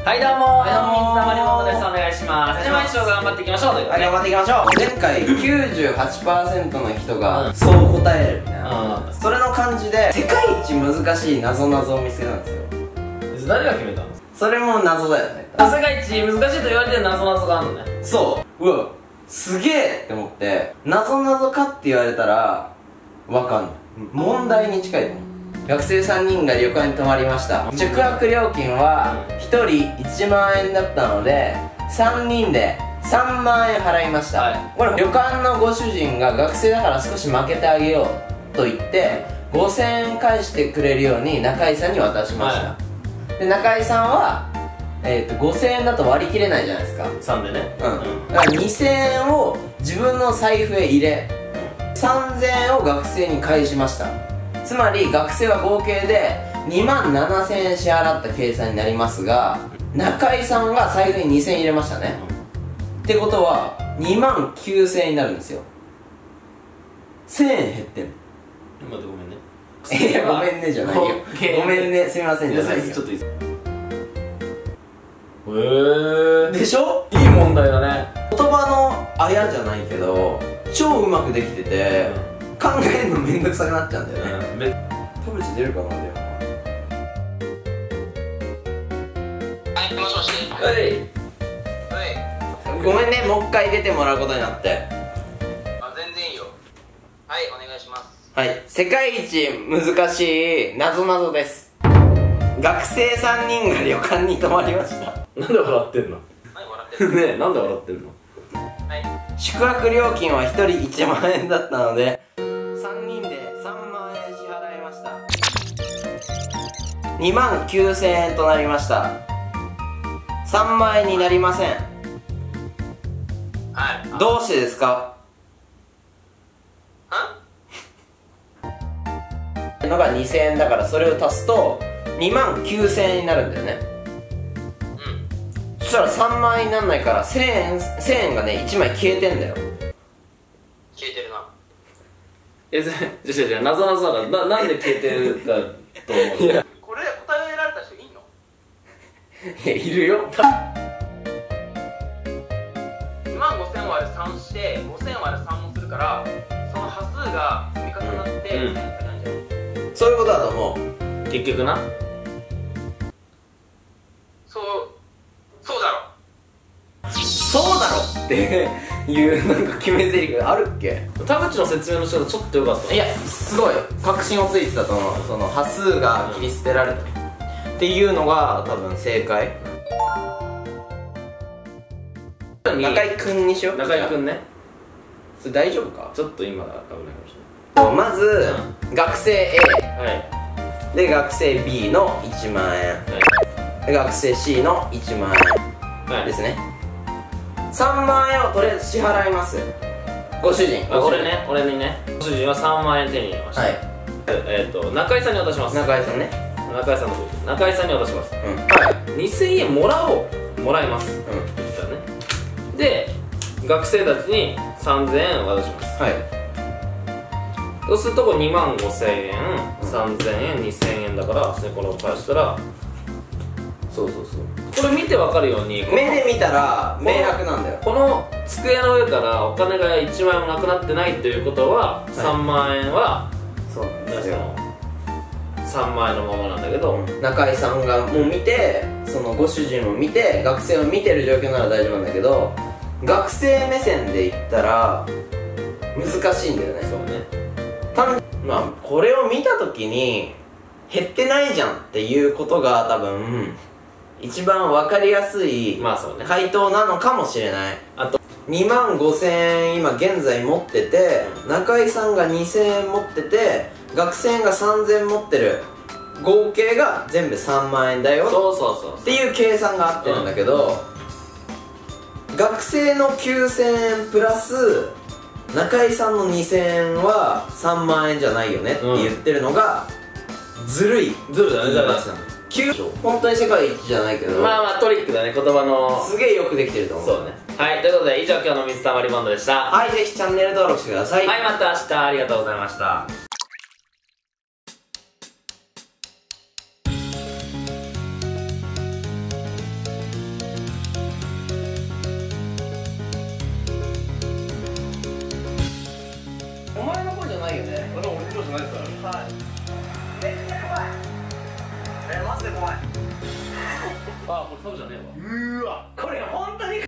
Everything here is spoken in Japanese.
はいどうも水溜りボンドです。お願いします。毎週頑張っていきましょうということで、 頑張っていきましょう。前回 98% の人がそう答えるみたいな、それの感じで世界一難しい謎を見つけたんですよ。 誰が決めたの？ それも謎だよね。 世界一難しいと言われてる謎があるのね。 そう、うわすげえって思って、謎かって言われたらわかんない。問題に近いね。学生3人が旅館に泊まりました。宿泊料金は1人1万円だったので3人で3万円払いました、これ旅館のご主人が学生だから少し負けてあげようと言って5000円返してくれるように中井さんに渡しました、で中井さんは、5000円だと割り切れないじゃないですか。 3でね。 だから2000円を自分の財布へ入れ3000円を学生に返しました。つまり学生は合計で2万7000円支払った計算になりますが、中井さんが財布に2000円入れましたね、ってことは2万9000円になるんですよ。1000円減ってんの。 待ってごめんね。 いやごめんねじゃないよ。ごめんねすみませんじゃないですよ。 ちょっといいですか。 でしょ。 いい問題だね。 言葉のあやじゃないけど超うまくできてて、考えるのめんどくさくなっちゃうんだよね。田淵出るかな。電話。 はい、もしもし。 はい。 ごめんね、もう一回出てもらうことになって。 あ、全然いいよ。はい、お願いします。 はい、世界一難しい謎です。学生3人が旅館に泊まりました。 なんで笑ってんの？ はい、笑ってる。 ねえ、なんで笑ってんの？ はい。 宿泊料金は1人1万円だったので3人で3万円支払いました。2万9000円となりました。3万円になりません。 はい。 どうしてですか？のが2000円だから、それを足すと2万9000円になるんだよね。そしたら3万円になんないから1000円がね1枚消えてんだよ。 消えてるな。 じゃあ謎だからなんで消えてるかと思う。 これで答えられた人いんの？ いや、いるよ。 2万5000割る3して5000割る3もするから、その端数が積み重なって1000円って感じじゃん。 そういうことだと思う。 結局な。 そうだろっていうなんか決め台詞があるっけ？ 田淵の説明の仕方ちょっと良かった。 いや、すごい確信をついてたと思う。その端数が切り捨てられたっていうのが多分正解。中井くんにしよう。 中井くんね。 それ大丈夫か？ ちょっと今危ないかもしれない。 まず、学生 A はいで学生 B の1万円、で学生 C の1万円ですね。3万円をとりあえず支払います。ご主人。 俺にね、ご主人は3万円手に入れました。 はい。 中井さんに渡します。 中井さんね。 中井さんのとこ中井さんに渡します。 はい。 2000円もらいます。で、学生たちに3000円渡します。 はい。 そうするとこ2万5000円、3000円、2000円だから、これを返したら、そうこれ見てわかるように、 目で見たら明白なんだよ。 この机の上からお金が1万円もなくなってないということは、3万円はそうなんですよ。 3万円のままなんだけど、 中井さんがもう見て、そのご主人を見て、学生を見てる状況なら大丈夫なんだけど、学生目線で言ったら難しいんだよね。 そうね。 まあこれを見た時に減ってないじゃんっていうことが多分一番分かりやすい回答なのかもしれない。あと2万5000円今現在持ってて、中井さんが2000円持ってて、学生が3000円持ってる、合計が全部3万円だよっていう計算が合ってるんだけど、学生の9000円プラス中井さんの2000円は3万円じゃないよねって言ってるのがずるい。 ずるだね。 本当に世界一じゃないけど、 まあトリックだね、言葉の。 すげえよくできてると思う。 そうね。はい、ということで以上今日の水溜りボンドでした。 はい、ぜひチャンネル登録してください。 はい、また明日ありがとうございました。 マジで怖い。 あ、これサブじゃねえわ。 うーわ、これ本当に